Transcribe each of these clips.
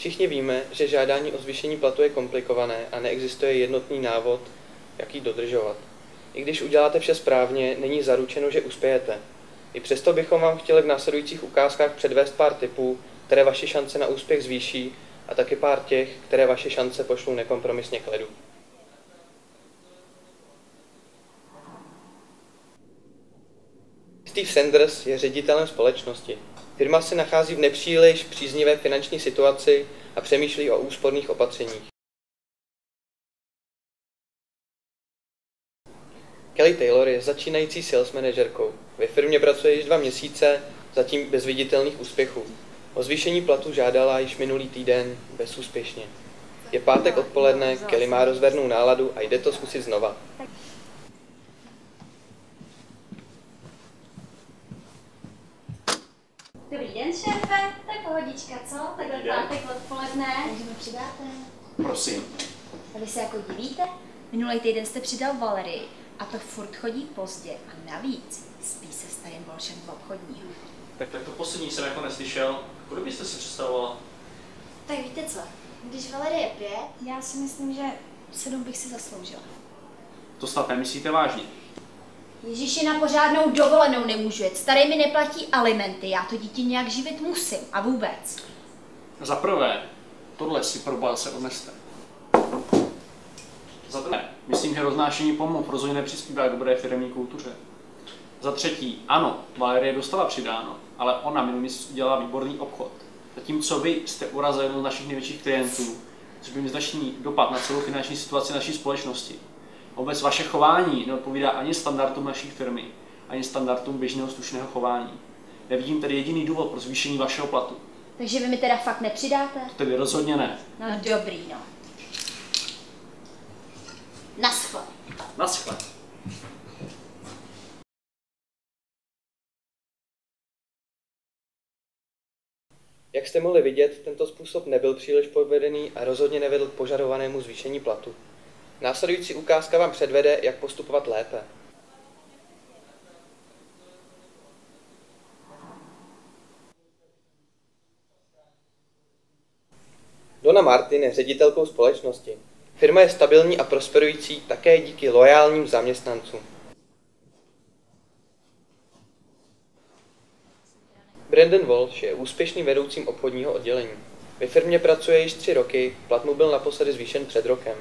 Všichni víme, že žádání o zvýšení platu je komplikované a neexistuje jednotný návod, jak ji dodržovat. I když uděláte vše správně, není zaručeno, že uspějete. I přesto bychom vám chtěli v následujících ukázkách předvést pár tipů, které vaše šance na úspěch zvýší, a taky pár těch, které vaše šance pošlou nekompromisně k ledu. Steve Sanders je ředitelem společnosti. Firma se nachází v nepříliš příznivé finanční situaci a přemýšlí o úsporných opatřeních. Kelly Taylor je začínající sales manažerkou. Ve firmě pracuje již 2 měsíce, zatím bez viditelných úspěchů. O zvýšení platu žádala již minulý týden bezúspěšně. Je pátek odpoledne, Kelly má rozvernou náladu a jde to zkusit znova. Dobrý den, šéfe. Tak pohodička, co? Takhle pátek odpoledne. Takže mi přidáte? Prosím. A vy se jako divíte? Minulý týden jste přidal Valerii a to furt chodí pozdě a navíc spí se starým bolšem v obchodního. Tak to poslední jsem jako neslyšel. Kolik byste si představovala? Tak víte co, když Valerie je 5, já si myslím, že 7 bych si zasloužila. To snad nemyslíte vážně? Ježíši, na pořádnou dovolenou nemůžu jet. Starý mi neplatí alimenty, já to dítě nějak živit musím a vůbec. Za prvé, tohle si pro se odneste. Za druhé, myslím, že roznášení pomluv rozhodně nepřispívá k dobré firemní kultuře. Za třetí, ano, Valerie dostala přidáno, ale ona minulý měsíc udělala výborný obchod. Zatímco vy jste urazili jednou z našich největších klientů, což by měl značný dopad na celou finanční situaci naší společnosti. Vůbec vaše chování neodpovídá ani standardům naší firmy, ani standardům běžného slušného chování. Nevidím tedy jediný důvod pro zvýšení vašeho platu. Takže vy mi teda fakt nepřidáte? To tedy rozhodně ne. No dobrý, no. Naschle. Naschle. Jak jste mohli vidět, tento způsob nebyl příliš povedený a rozhodně nevedl k požadovanému zvýšení platu. Následující ukázka vám předvede, jak postupovat lépe. Donna Martin je ředitelkou společnosti. Firma je stabilní a prosperující také díky loajálním zaměstnancům. Brandon Walsh je úspěšným vedoucím obchodního oddělení. Ve firmě pracuje již 3 roky, plat mu byl naposledy zvýšen před rokem.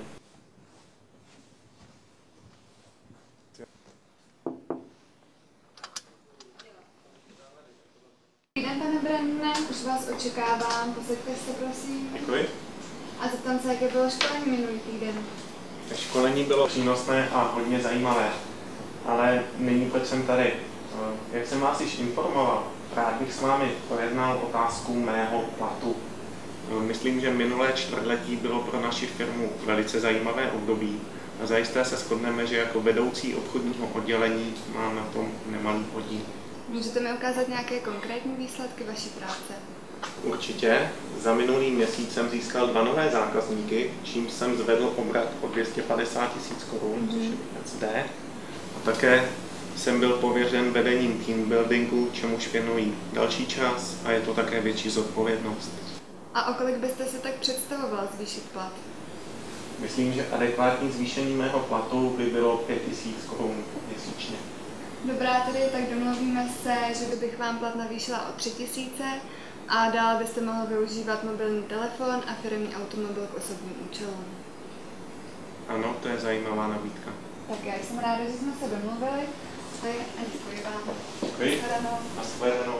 Dobrý den, pane Brandone, už vás očekávám, posaďte se prosím. Děkuji. A zeptám se, jaké bylo školení minulý týden. Školení bylo přínosné a hodně zajímavé, ale nyní proč jsem tady. Jak jsem vás již informoval, rád bych s vámi projednal otázku mého platu. Myslím, že minulé čtvrtletí bylo pro naši firmu velice zajímavé období a zajisté se shodneme, že jako vedoucí obchodního oddělení mám na tom nemalý podíl. Můžete mi ukázat nějaké konkrétní výsledky vaší práce? Určitě. Za minulý měsíc jsem získal 2 nové zákazníky, čímž jsem zvedl obrat o 250 000 korun, což je věc D. A také jsem byl pověřen vedením teambuildingu, čemuž věnují další čas a je to také větší zodpovědnost. A o kolik byste si tak představovala zvýšit plat? Myslím, že adekvátní zvýšení mého platu by bylo 5 000 korun měsíčně. Dobrá, tedy tak domluvíme se, že bych vám plat navýšila o 3 000 a dále byste mohl využívat mobilní telefon a firemní automobil k osobním účelům. Ano, to je zajímavá nabídka. Tak já jsem ráda, že jsme se domluvili. A děkuji vám. Děkuji. Nashledanou.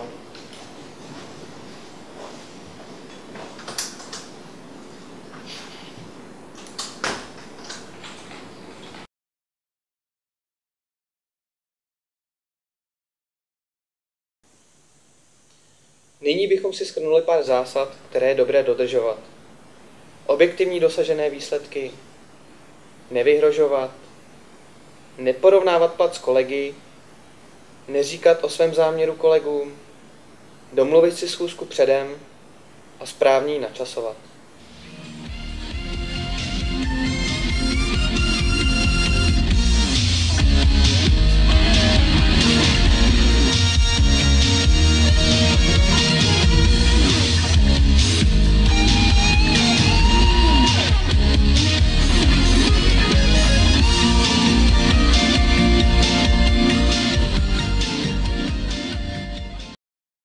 Nyní bychom si shrnuli pár zásad, které je dobré dodržovat. Objektivní dosažené výsledky, nevyhrožovat, neporovnávat plat s kolegy, neříkat o svém záměru kolegům, domluvit si schůzku předem a správně ji načasovat.